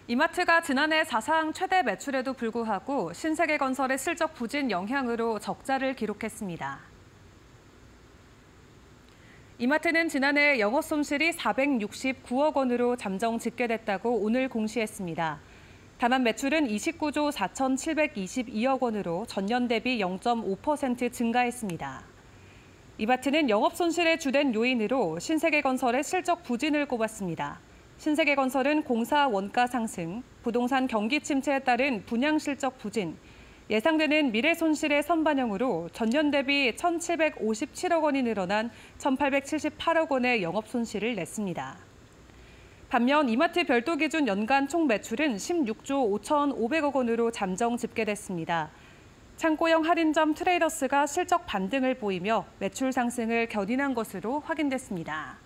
이마트가 지난해 사상 최대 매출에도 불구하고 신세계건설의 실적 부진 영향으로 적자를 기록했습니다. 이마트는 지난해 영업 손실이 469억 원으로 잠정 집계됐다고 오늘 공시했습니다. 다만 매출은 29조 4,722억 원으로 전년 대비 0.5% 증가했습니다. 이마트는 영업 손실의 주된 요인으로 신세계건설의 실적 부진을 꼽았습니다. 신세계건설은 공사 원가 상승, 부동산 경기 침체에 따른 분양 실적 부진, 예상되는 미래 손실의 선반영으로 전년 대비 1,757억 원이 늘어난 1,878억 원의 영업 손실을 냈습니다. 반면 이마트 별도 기준 연간 총 매출은 16조 5,500억 원으로 잠정 집계됐습니다. 창고형 할인점 트레이더스가 실적 반등을 보이며 매출 상승을 견인한 것으로 확인됐습니다.